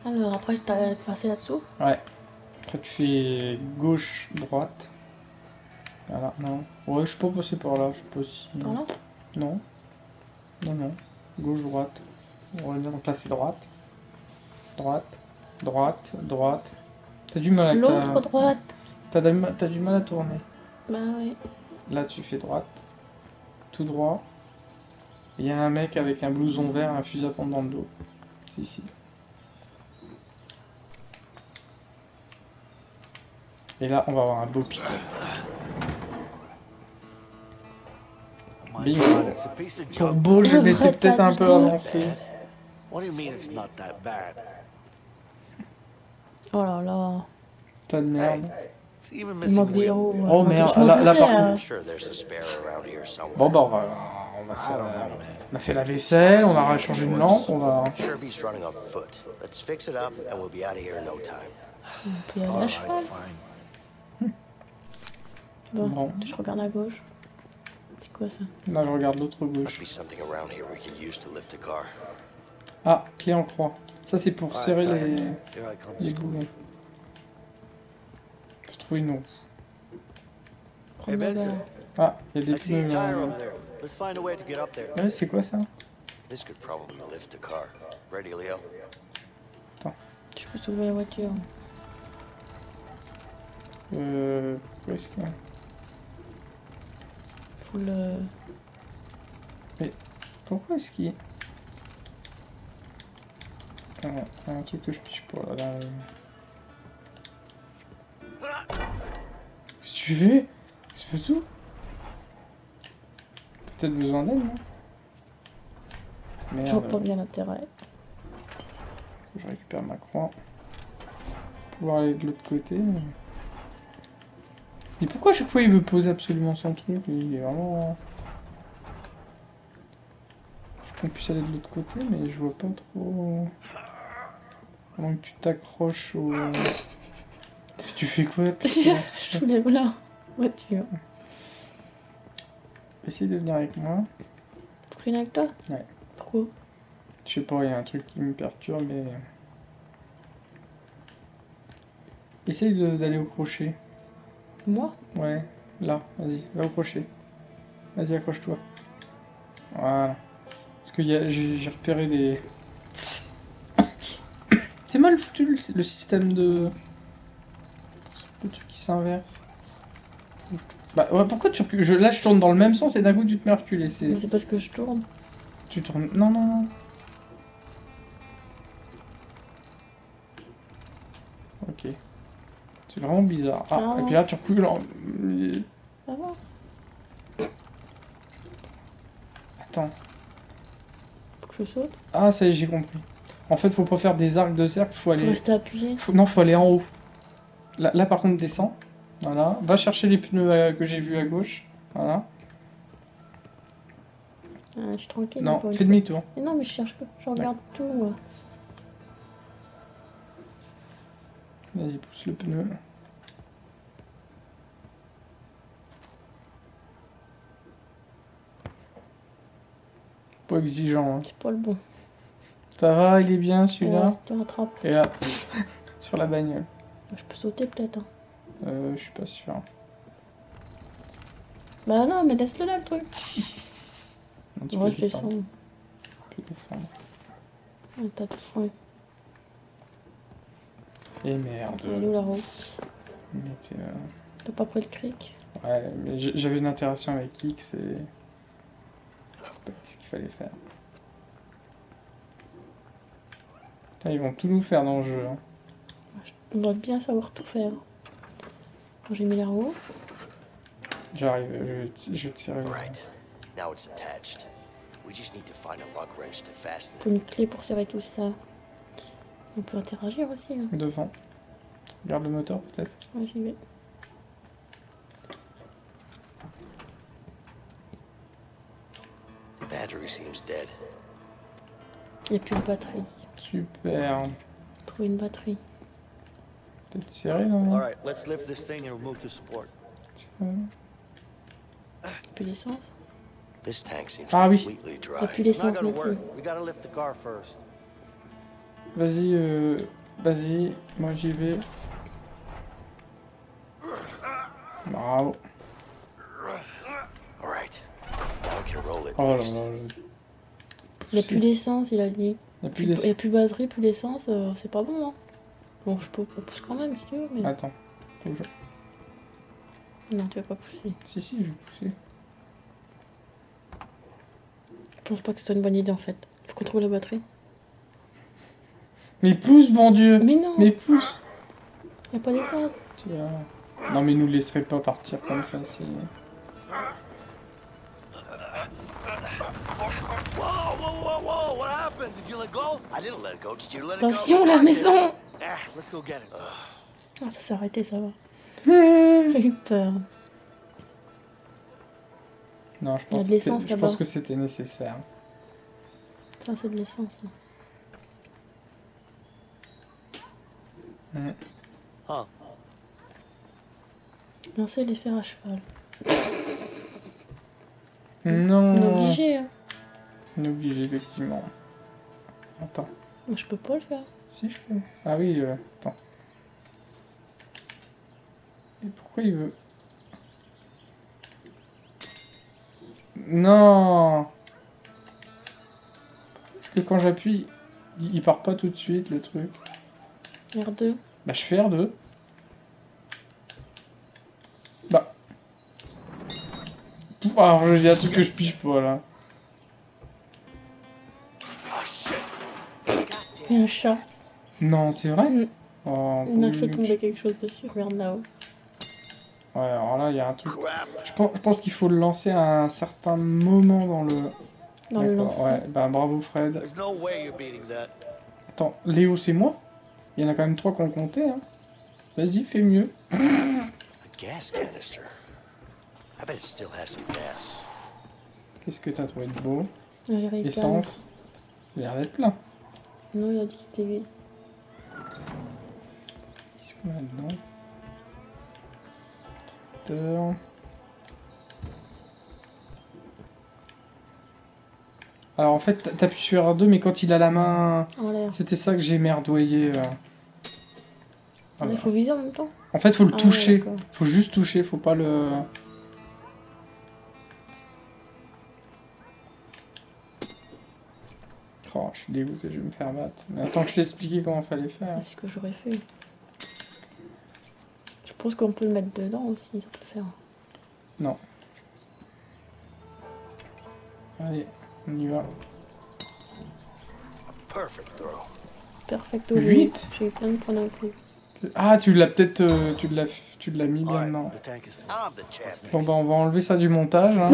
Alors après, t'as passé là-dessous. Ouais. Après tu fais gauche, droite. Voilà, non. Ouais, je suis pas passé par là, je sais pas si... Par là. Non. Non, non. Gauche, droite. On va dire donc là c'est droite. Droite. Droite. Droite. T'as du mal avec ta... L'autre droite. T'as du mal à tourner. Bah ouais. Là tu fais droite. Tout droit. Il y a un mec avec un blouson vert et un fusil à pompe dans le dos. C'est ici. Et là on va avoir un beau pic. Bingo. Pour beau, je m'étais peut-être un peu avancé. Oh là là. Pas de merde. Il manque des héros. Oh merde, là par contre. Bon bah on a fait la vaisselle, on va changer une lampe, on va... On peut y aller à cheval. Bon, je regarde à gauche. C'est quoi ça? Là je regarde l'autre gauche. Ah, clé en croix. Ça c'est pour serrer les boulons. Faut trouver une autre. Ah, il y a des pneus. Ouais, c'est quoi ça? Attends. Tu peux sauver la voiture. Où est-ce qu'il y a? Faut le... Mais pourquoi est-ce qu'il y a... un truc que je piche pas là. Qu'est-ce que tu fais? C'est pas tout? T'as peut-être besoin d'aide, non? Merde. Je vois pas bien l'intérêt. Je récupère ma croix. Pour pouvoir aller de l'autre côté. Et pourquoi à chaque fois il veut poser absolument son truc? Il est vraiment... Faut qu'on puisse aller de l'autre côté, mais je vois pas trop... Comment que tu t'accroches au... Tu fais quoi? Je soulève la voiture. Essaye de venir avec moi. Pour venir avec toi? Ouais. Pourquoi? Je sais pas, il y a un truc qui me perturbe, mais... Essaye d'aller au crochet. Moi? Ouais, là, vas-y, va au crochet. Vas-y, accroche-toi. Voilà. Parce que j'ai repéré des... C'est mal foutu le système de... Le truc qui s'inverse. Bah ouais, pourquoi tu recules? Là je tourne dans le même sens et d'un coup tu te mets à reculer. C'est parce que je tourne. Tu tournes... Non, non, non. Ok. C'est vraiment bizarre. Ah, Non. et puis là tu recules en... Ça va? Attends. Faut que je saute? Ah, ça y est, j'ai compris. En fait, faut pas faire des arcs de cercle, faut aller... Faut rester appuyé. Non, faut aller en haut. Là par contre, descends. Voilà. Va chercher les pneus que j'ai vus à gauche. Voilà. Je suis tranquille. Non, fais demi-tour. Mais non, mais je cherche que... Je regarde tout, moi. Vas-y, pousse le pneu. Pas exigeant, hein. C'est pas le bon. Ça va, il est bien celui-là? Ouais, tu rattrapes. Et là, sur la bagnole. Je peux sauter peut-être. Je suis pas sûr. Bah non, mais laisse-le là le truc. Non, tu Ouais, peux je descendre. descends. Tu peux descendre. Ouais, t'as tout fait. Et merde. Elle est où la route? T'as pas pris le cric? Ouais, mais j'avais une interaction avec X et... Je sais pas ce qu'il fallait faire. Putain, ils vont tout nous faire dans le jeu. Hein. On doit bien savoir tout faire. J'ai mis la roue. J'arrive, je tire. Faut une clé pour serrer tout ça. On peut interagir aussi là. Devant. Regarde le moteur peut-être. Ouais, j'y vais. Il n'y a plus de batterie. Super. Trouver une batterie. Peut-être serré non? Alright, let's lift this thing and remove the support. Plus d'essence. Ah oui. Il n'y a plus d'essence non plus. We gotta lift the car first. Vas-y, vas-y, moi j'y vais. Bravo. All right. Now we can roll it. Oh là East. là. Il n'y a plus d'essence, il a dit. Il n'y a plus Il n'y d'essence. a plus de batterie, plus d'essence, c'est pas bon, hein. Bon, je peux on pousse quand même si tu veux, mais. Attends. Faut que je... Non, tu vas pas pousser. Si, si, je vais pousser. Je pense pas que ce soit une bonne idée en fait. Faut qu'on trouve la batterie. Mais pousse, bon Dieu. Mais non, Mais pousse. y a pas d'essence. Tu vois. Non, mais nous laisserait pas partir comme ça, si... Whoa! What happened? Did you let go? I didn't let it go. Did you let it go? Attention, la maison! Ah, let's go get it. Ah, ça s'est arrêté, ça va. Non, J'ai eu peur. je Il y a pense, de l'essence je là-bas. pense que c'était nécessaire. Ça, c'est de l'essence. Là. Huh. Lancer les fers à cheval. Non. On est obligé, hein. On est obligé, effectivement. Attends. Moi, je peux pas le faire. Si, je peux. Ah oui, attends. Et pourquoi il veut... Non. Parce que quand j'appuie, il part pas tout de suite, le truc. R2. Bah, je fais R2. Bah. Pouf, alors, je dis un truc que je pige pas, là. Oh shit! Il y a un chat. Non, c'est vrai? Mm. Oh, Il a pauvre fait Luc. tomber quelque chose dessus. Regarde là-haut. Ouais, alors là, il y a un truc. Crap! Je pense qu'il faut le lancer à un certain moment dans le... Dans le D'accord, lancer. ouais, bah bravo Fred. There's no way you're beating that. Attends, Léo, c'est moi? Il y en a quand même 3 qu'on comptait, hein. Vas-y, fais mieux. A gas canister. I bet it still has some gas. Qu'est-ce que t'as trouvé de beau? Allez, Ricard. Essence. Il a l'air d'être plein. Non, il a dit qu'il était vide. Qu'est-ce qu'on a dedans? Tracteur. Alors en fait, t'appuies sur R2, mais quand il a la main... En l'air. C'était ça que j'ai merdoyé. Voilà. Il faut viser en même temps. En fait, faut le Ah ouais, toucher. d'accord. Faut juste toucher, faut pas le... Oh, je suis dégoûté, je vais me faire battre. Mais attends que je t'ai expliqué comment fallait faire. C'est ce que j'aurais fait. Je pense qu'on peut le mettre dedans aussi, ça peut faire. Non. Allez, on y va. Perfect throw. Perfecto. 8? J'ai eu plein de points d'un coup. Ah, tu l'as peut-être... tu l'as mis All bien right, dedans. the tank is full. I'm the champ. Bon bah on va enlever ça du montage. Hein.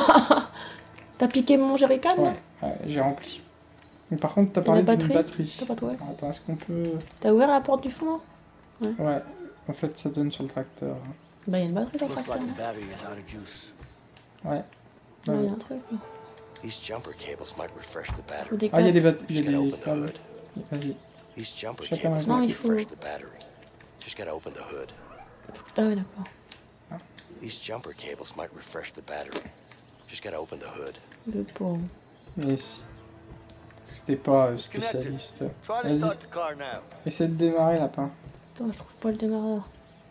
T'as piqué mon jerrycan là? Ouais, j'ai rempli. Mais par contre, t'as Et parlé la d'une batterie batterie. T'as pas trouvé? Alors, attends, est-ce qu'on peut... T'as ouvert la porte du fond là? Ouais, en fait ça donne sur le tracteur. Hein. Bah y'a une batterie dans le Looks tracteur. like the battery is out of juice. Ouais. Non, y'a un truc là. These jumper cables might refresh the Faut battery. Ah, il y a des décaler. batteries. Just Il y gotta a open des the câbles. hood. Vas-y. These jumper Chacun cables un Non, might il faut- refresh the battery. Just gotta open the hood. Ah ouais, d'accord. These jumper cables might refresh the battery. Just gotta open the hood. Le pauvre. Mais si. C'était pas Disconnected. spécialiste. Try to Vas-y, start the car now. essaie de démarrer lapin. Attends, je trouve pas le démarreur.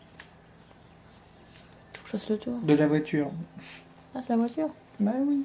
Faut que je fasse le tour. De la voiture. Ah, c'est la voiture? Bah oui.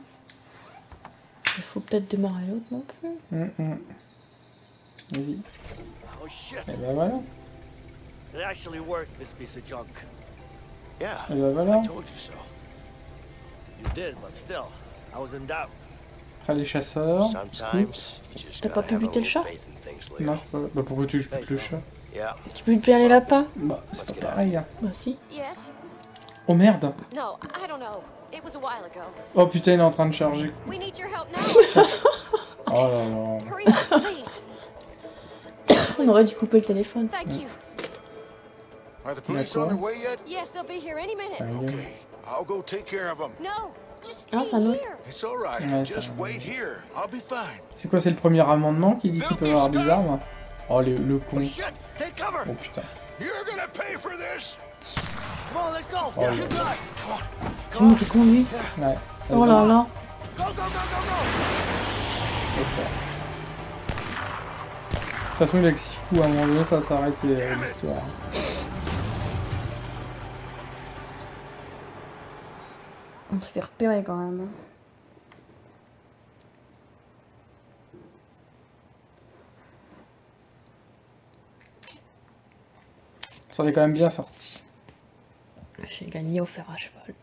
Il faut peut-être démarrer l'autre non plus. Vas-y. Oh shit! Et bah voilà. It actually worked, this piece of junk. Yeah, Et bah voilà. I told you so. You did, but still, I was in doubt. Après les chasseurs. Sometimes you just T'as gotta pas pu have a buter le little chat? faith in things, Non, Leo. je peux pas. Bah pourquoi tu joues plus le chat? Yeah. Tu peux lui plaire les lapins? Bah c'est pas pareil. Hein. Bah si. Yes? Oh merde. No, I don't know. It was a while ago. Oh putain, il est en train de charger. We need your help now. Oh là là. Hurry up, please. On aurait dû couper le téléphone. Thank you. Are the police on their way yet? Yes, they'll be here any minute. Okay, I'll go take care of them. No, just Ah, stay ça note. here. It's all right. Ouais, Just ça- wait here. I'll be fine. C'est quoi, c'est le premier amendement qui dit qu'il peut avoir des armes? Oh le con. Oh shit! Take cover! Oh putain. You're gonna pay for this. Come on, let's go! Oh, You yeah. got it! C'est moi qui conduis. Ouais. Oh là là. Go, go, go, go, go! Ok. toute façon, il a que 6 coups, à un moment donné, ça s'arrête l'histoire. On se fait repérer quand même. Ça en est quand même bien sorti. J'ai gagné au fer à cheval.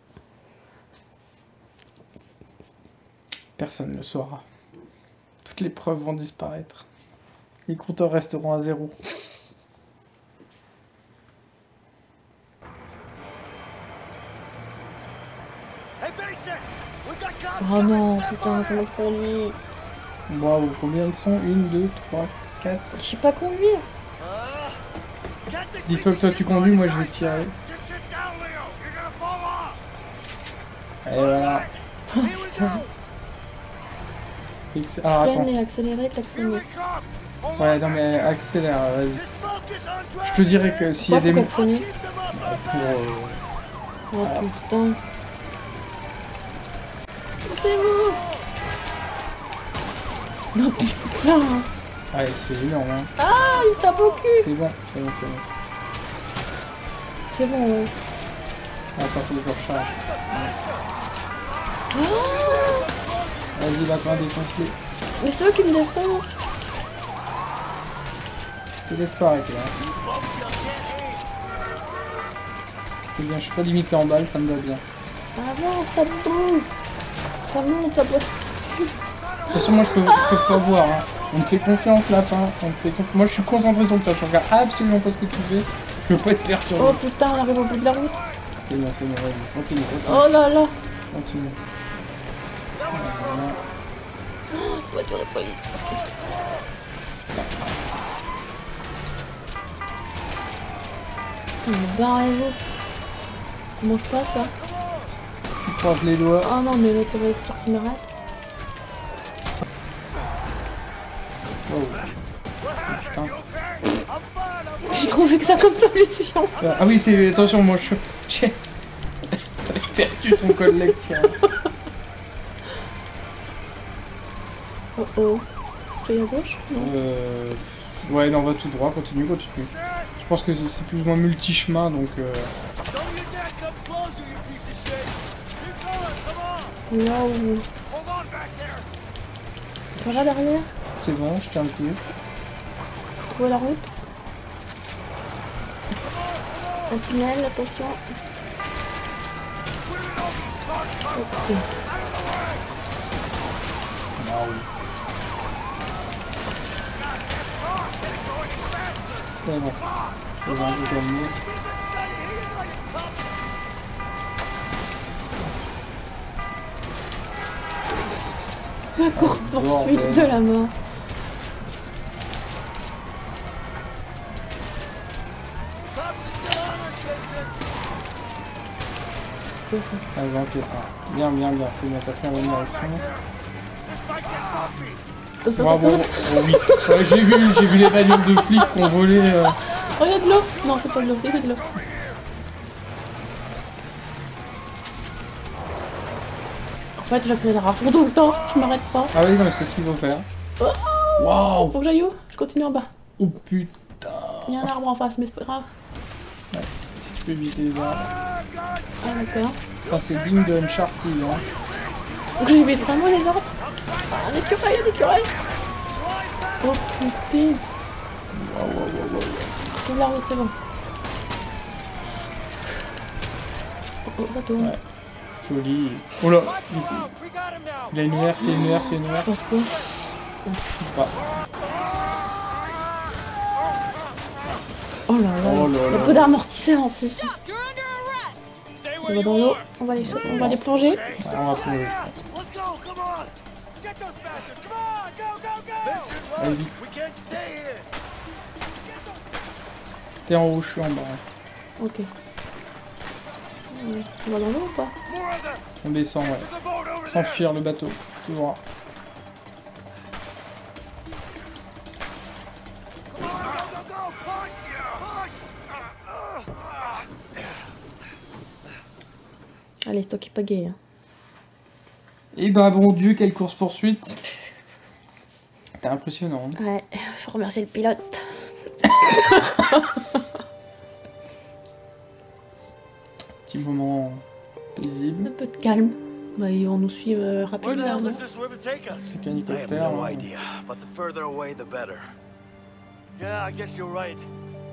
Personne ne le saura. Toutes les preuves vont disparaître. Les compteurs resteront à 0. Hey, Mason! We got cops Oh coming, non, step putain, on it! comment je conduis? Waouh, combien ils sont? 1, 2, 3, 4. Je sais pas conduire. Get this Dis-toi que toi tu conduis, moi je vais tirer. Just sit down, Leo. You're gonna fall off. Et voilà. Here we go. Ah, attends. Freine et accélérer, klaxonner. Here we come. Hold Ouais, on non mais accélère, vas-y. Just focus on Je te dirais que s'il y a des... Pourquoi faut klaxonner? Keep them up, Pour... Oh putain. C'est bon. Non putain. Ouais, c'est énorme, hein. Ah, il tape au cul. C'est bon, c'est bon, c'est bon. C'est bon, ouais. Attends, faut que je recharge. Ah, Vas-y, lapin, défonce-les. mais c'est eux qui me défendent. Je te laisse pas arrêter, là. C'est bien, je suis pas limité en balles, ça me va bien. Ah non, ça monte. Ça monte, ça monte. De toute façon, moi je peux pas voir, hein. On me fait confiance, lapin. On me fait confiance. Moi je suis concentré sur ça, je regarde absolument pas ce que tu fais. Je veux pas être perturbé. Oh putain, on arrive au bout de la route. C'est bon, vas-y. Continue, continue. Oh là là. Continue. Voiture de police. Putain, mais barrez-vous. Comment je passe là? Tu croises les doigts. Oh non, mais l'autre voiture qui m'arrête. Wow. Putain. J'ai trouvé que ça comme solution. Ah oui, c'est... Attention, moi j'ai perdu ton collègue, tiens. Oh oh. Je vais à gauche? Non. Ouais, non, va tout droit, continue, continue. Je pense que c'est plus ou moins multi-chemin, donc... Don't you dare come closer, you piece of shit. Keep going, come on. Là où... Hold on back there. Ça va derrière? C'est bon, je tiens le coup. Trouver la route? Un tunnel, attention. Ok. Ah oui. C'est bon. Je vais un peu calmer. La course poursuite de la mort. C'est quoi ça? Ah, ok, ça. Bien, bien, bien. C'est bien, t'as fait en bonne direction. Attention, Bravo. attention. Oh, oui. Ouais, j'ai vu les bagnoles de flics qu'on volait. Oh, il y a de l'eau. Non, c'est pas de l'eau, il y a de l'eau. En fait, j'accélère à fond tout le temps, je m'arrête pas. Ah oui, non, mais c'est ce qu'il faut faire. Oh, Waouh. faut que j'aille où? Je continue en bas. Oh putain. Il y a un arbre en face, mais c'est pas grave. Si tu peux éviter les arbres. Ah, d'accord. Enfin, c'est digne de Uncharted, hein. Donc j'évite vraiment les arbres. Ah, un écureuil, un écureuil. Oh putain. Waouh, waouh, waouh, waouh. Trouve la route, c'est bon. Oh, oh, ça tourne. Ouais. Joli. Oh là. Il a une verre, c'est une verre, c'est une verre. Pourquoi? Pas. Oh là là. Oh là Il y a là. peu d'amortisseurs en plus. Stop! You're under arrest! Stay On where va you dans l'eau, are. on va les plonger. Ouais, on va plonger, je pense. Let's go, come on. Get those bastards, come on, go, go, go. Allez, vite. We can't stay here. T'es en haut, je suis en bas. Ok. On va dans l'eau ou pas? More of them. On descend, ouais. The boat over there. S'enfuir le bateau. Tout droit. Come on, go, go, go. Push, push. Allez, c'est toi qui pagaie. Hein. Et bah bon Dieu, quelle course poursuite. T'es impressionnant. Ouais, faut remercier le pilote. Petit moment paisible. Un peu de calme. Bah, ils vont nous suivre Where the rapidement. hell non does this river take us? C'est qu'un I have hélicoptère. no hein. idea, but the further away, the better. Yeah, I guess you're right.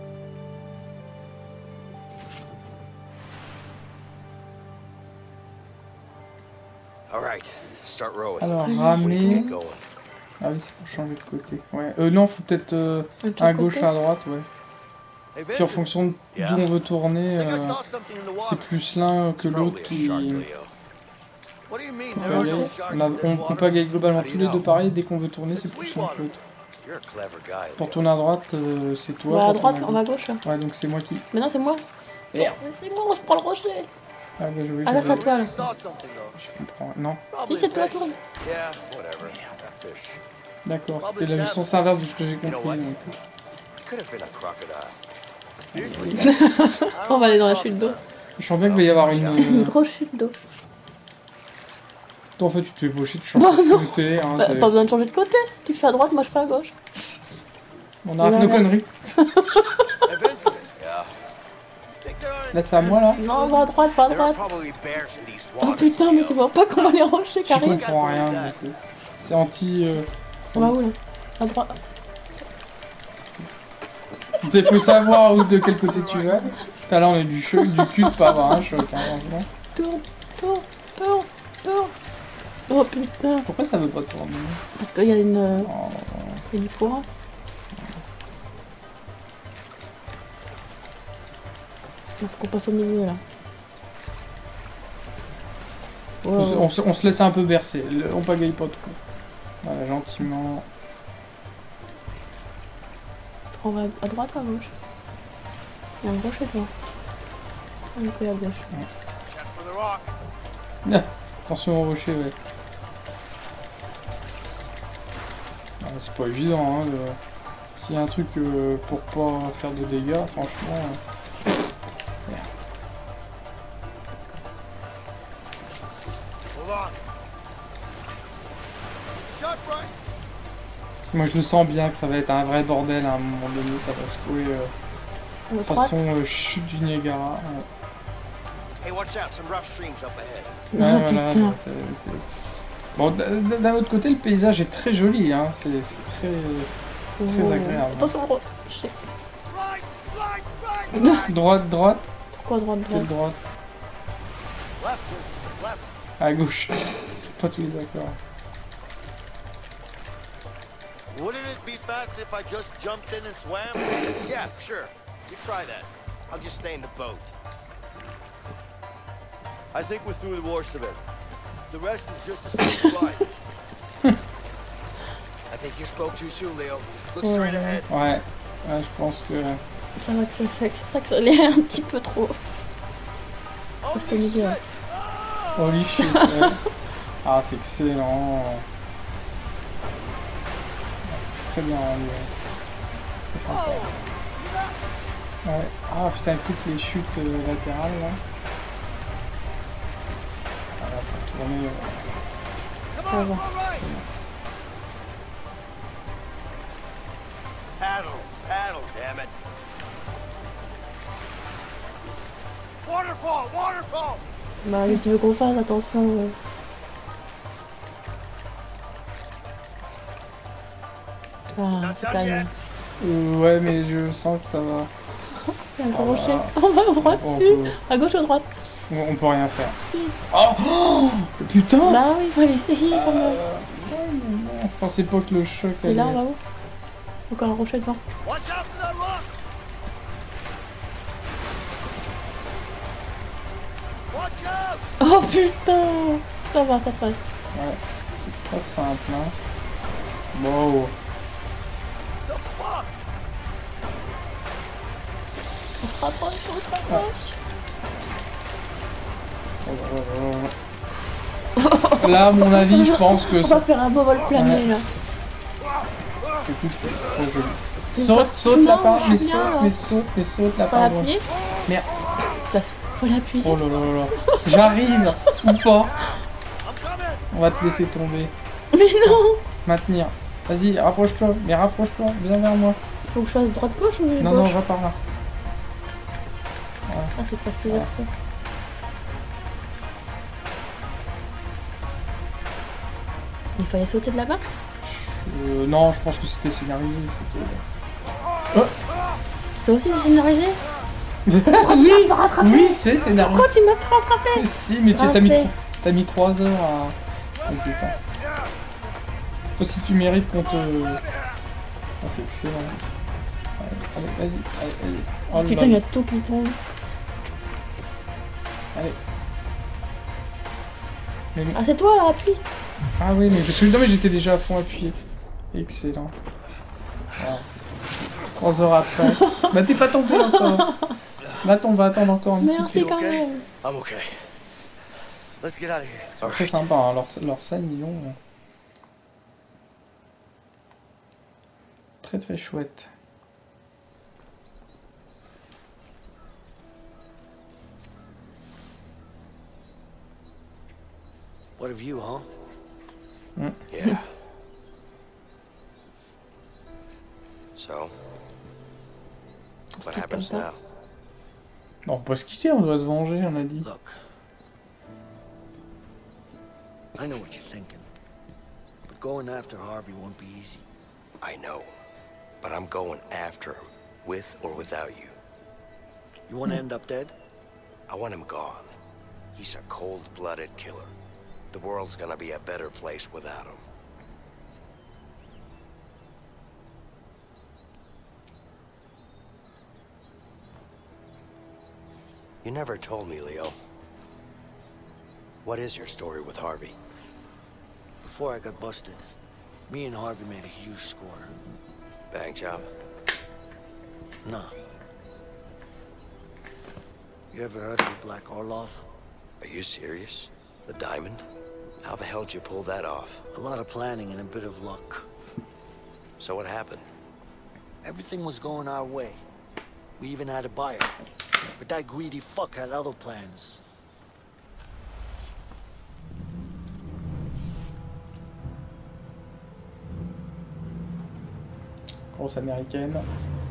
All right, start rowing. Alors, Wait till we ramener. get going. Ah oui, c'est pour changer de côté. Ouais. Non, faut peut-être Un petit à gauche, côté. à droite, ouais. Hey, Puis en Vincent, fonction d'où Yeah. on veut tourner, I think I saw something in the c'est water. plus l'un que It's l'autre probably a qui. shark, Leo. What do you mean? On There are no pagaille. sharks On, in this on water? pagaille globalement How do tous you les deux know? pareil, dès qu'on veut tourner, It's c'est plus l'un que Sweetwater. l'autre. You're a clever guy, Pour Leo. tourner à droite, c'est toi. Bah, à pour droite, tourner on va à gauche. Ouais, donc c'est moi qui. Mais non, c'est moi. Merde. Mais c'est moi, on se prend le rocher. Ah, bah, oui, Ah, là, j'avais- ça toi, là. I saw something though. Je comprends. Non, Probably Si, c'est toi, fish. tourne. Yeah, whatever. A fish. d'accord, Probably c'était le salmon. sens inverse de ce que j'ai You know compris. what? donc. It could have been a crocodile. Seriously? On va aller dans la chute d'eau. Je sens bien qu'il va y avoir Une une. grosse chute d'eau. Toi, en fait, tu te fais baucher, tu changes Bah, de non. côté. Hein, Bah, c'est- pas besoin de changer de côté. Tu fais à droite, moi je fais à gauche. On arrête nos Voilà. conneries. Hey, Vincent. Yeah. Think there are- Là, c'est à moi, là. Non, va à droite, va à There are droite. probably bears in these Oh waters, putain, mais Leo. tu vois pas comment les rochers Je carrés. comprends rien. mais c'est anti. On va où là? À droite. Il faut savoir où, de quel côté tu vas. Là, on est du cul de pas avoir un choc. Hein, franchement. Tourne, tourne, tourne, tourne. Oh putain. Pourquoi ça veut pas tourner? Parce qu'il y a une. Oh, Il y a du courant. Il faut qu'on passe au milieu là. Wow. on se laisse un peu bercer. On pagaille pas trop. Voilà, gentiment. On va à droite ou à gauche? Il y a un rocher devant. Un peu à gauche. Check for the rock. Ah, attention au rocher, ouais. Ah, c'est pas évident, hein. S'il y a un truc pour pas faire de dégâts, franchement. Hold on. Shot right. Moi, je le sens bien que ça va être un vrai bordel à un moment donné. Ça va secouer À droite. façon chute du Niagara. Hey, watch out. Some rough streams up ahead. Ouais, Ah, voilà, putain. Bon, d'un autre côté, le paysage est très joli, hein. C'est très Oh. agréable. Attention au rocher. Right, right, right. Droite, droite, Pourquoi droite, quelle droite? droite? Left, left. À gauche. Ils sont pas tous les d'accord. Wouldn't it be fast if I just jumped in and swam? Yeah, sure. You try that. I'll just stay in the boat. I think we're through the worst of it. The rest is just a smooth ride. I think you spoke too soon, Leo. Look straight ahead. Ouais, je pense que. Ça va que ça s'accélère un petit peu trop. Reste au Holy milieu. shit! Ah! Holy shit, ouais. Ah, c'est excellent. Ah, c'est très bien rendu. Ouais. C'est sympa. Ouais. Ah putain, toutes les chutes latérales là. Voilà, pour tourner. Come on, all right. Paddle, paddle, damn it. Waterfall, waterfall. Bah, tu veux qu'on fasse attention. Ah, Not c'est done calme. Ouais, mais je sens que ça va. Il y a un gros Ah, rocher. voilà. On va à droite, On dessus. peut, À gauche ou à droite? on peut rien faire. Oh, putain. Bah oui, il faut aller essayer quand même. Ouais, mais non, je pensais pas que le choc Et là, on allait- va où? Encore un rocher devant. Watch out for that rock. Watch out. Oh putain! Ça va, ça passe. Ouais, c'est pas simple, hein. Wow. The fuck. On se rapproche, on se rapproche. Oh là là là. Là, à mon avis, je pense que On ça. va faire un beau vol plané Ouais. là. C'est trop joli. Saute la Non, part, je mais suis bien, saute, là. mais saute la Faut part. l'appuyer. Merde. Faut l'appuyer. Oh là là là là. J'arrive ou pas. I'm coming. On va te laisser tomber. Mais non! Maintenir. Vas-y, rapproche-toi, mais rapproche-toi, viens vers moi. Faut que je fasse droite-gauche ou gauche? Non, non, va par là. Ah, faut que je fasse plusieurs fois. Il fallait sauter de là-bas? Non, je pense que c'était scénarisé, c'était... C'est aussi scénarisé? Oui, oui, c'est scénarisé. Pourquoi tu m'as pas rattrapé? Si, mais t'as mis 3 heures à... Oh putain. Toi aussi tu mérites qu'on te... Ah, c'est excellent. Allez, vas-y, allez. Oh, Putain, il y a tout qui tombe. Allez. Mais... Ah, c'est toi, là, appuie. Ah oui, mais non, mais j'étais déjà à fond appuyé. Excellent. Voilà. 3 heures après. Bah t'es pas tombé encore. Là, on va attendre encore un petit peu. Merci quand même. I'm okay. Let's get out of here. C'est très sympa, hein. Leur scène, ils ont... Très très chouette. What of you, huh? Mm. Yeah. So, what happens now? Bon, on peut se quitter, on doit se venger, on a dit. Look, I know what you're thinking, but going after Harvey won't be easy. I know, but I'm going after him, with or without you. You want to end up dead? I want him gone. He's a cold-blooded killer. The world's gonna be a better place without him. You never told me, Leo. What is your story with Harvey? Before I got busted, me and Harvey made a huge score. Bank job? No. You ever heard of Black Orlov? Are you serious? The diamond? How the hell did you pull that off? A lot of planning and a bit of luck. So what happened? Everything was going our way. We even had a buyer. But that greedy fuck had other plans. Grosse américaine.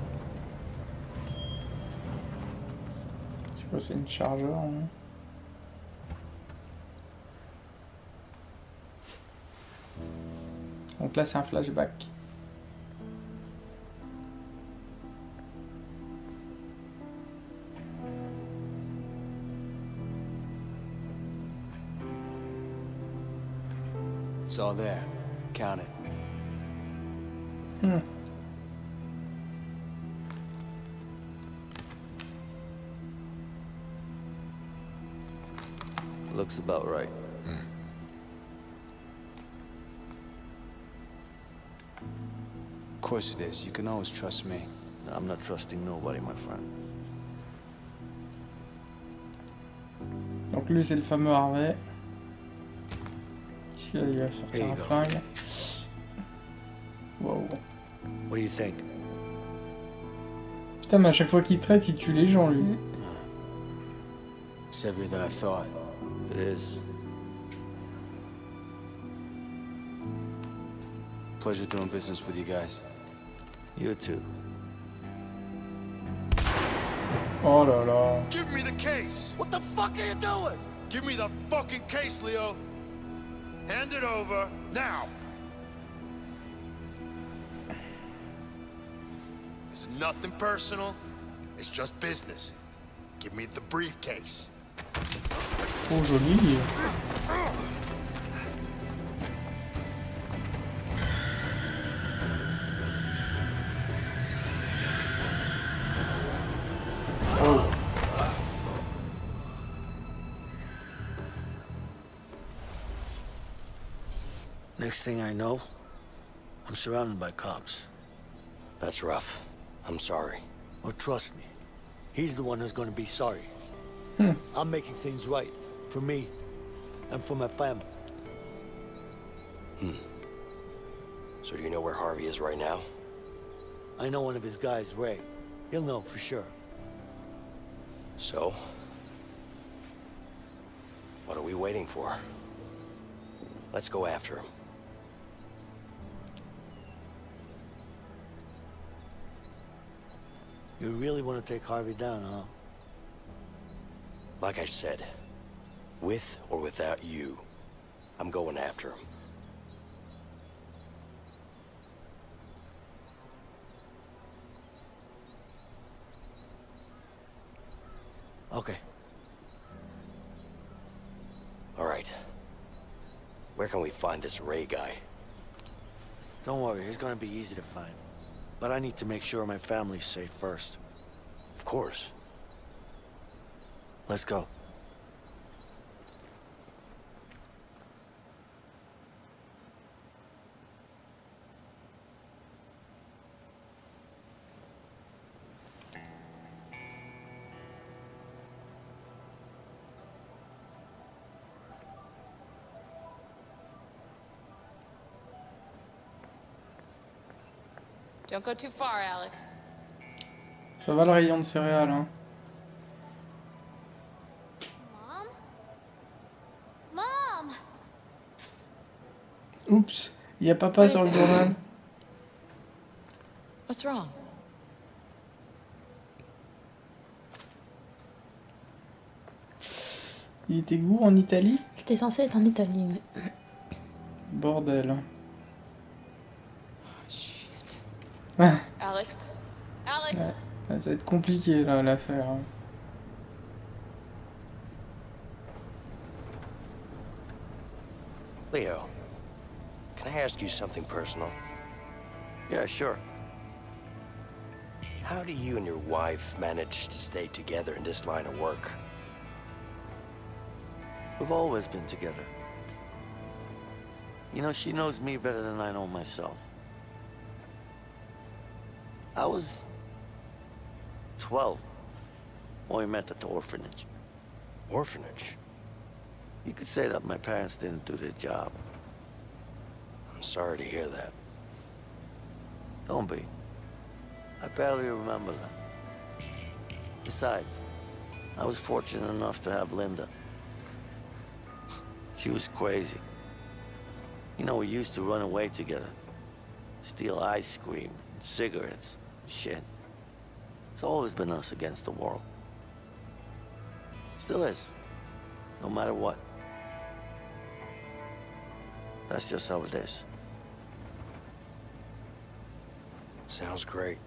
C'est quoi, c'est une chargeur, hein? Donc là, c'est un flashback. It's all there. Count it. Looks about right. Of course it is. You can always trust me. I'm not trusting nobody, my friend. Donc lui, c'est le fameux Harvey. Ici, il va sortir Here you un go. flingue. Wow. What do you think? Putain, mais à chaque fois qu'il traite, il tue les gens, lui. It's heavier than I thought. It is. Pleasure doing business with you guys. You too. Oh là là. Give me the case! What the fuck are you doing? Give me the fucking case, Leo! Hand it over, now! It's nothing personal, it's just business. Give me the briefcase. Oh, joli. Next thing I know, I'm surrounded by cops. That's rough. I'm sorry. Oh, trust me. He's the one who's gonna be sorry. I'm making things right. For me. And for my family. So do you know where Harvey is right now? I know one of his guys, Ray. He'll know for sure. So? What are we waiting for? Let's go after him. You really want to take Harvey down, huh? Like I said, with or without you, I'm going after him. Okay. All right. Where can we find this Ray guy? Don't worry, he's gonna be easy to find. But I need to make sure my family's safe first. Of course. Let's go. Don't go too far, Alex. Ça va le rayon de céréales, hein. Mom? Mom! Oups, il y a papa sur le journal. What's wrong? Il était où en Italie? C'était censé être en Italie, ouais. Bordel. Shit. Ah, Alex? Alex? ça va être compliqué là l'affaire. Leo, can I ask you something personal? Yeah, sure. How do you and your wife manage to stay together in this line of work? We've always been together. You know, she knows me better than I know myself. I was 12 when we met at the orphanage. Orphanage? You could say that my parents didn't do their job. I'm sorry to hear that. Don't be. I barely remember them. Besides, I was fortunate enough to have Linda. She was crazy. You know, we used to run away together. Steal ice cream, and cigarettes, shit. It's always been us against the world. Still is. No matter what. That's just how it is. Sounds great.